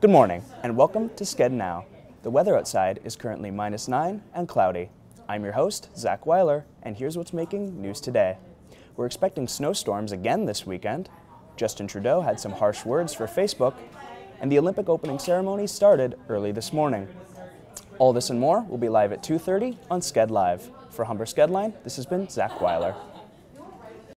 Good morning and welcome to Sked Now. The weather outside is currently -9 and cloudy. I'm your host, Zach Weiler, and here's what's making news today. We're expecting snowstorms again this weekend. Justin Trudeau had some harsh words for Facebook, and the Olympic opening ceremony started early this morning. All this and more will be live at 2:30 on Sked Live. For Humber Skedline, this has been Zach Weiler.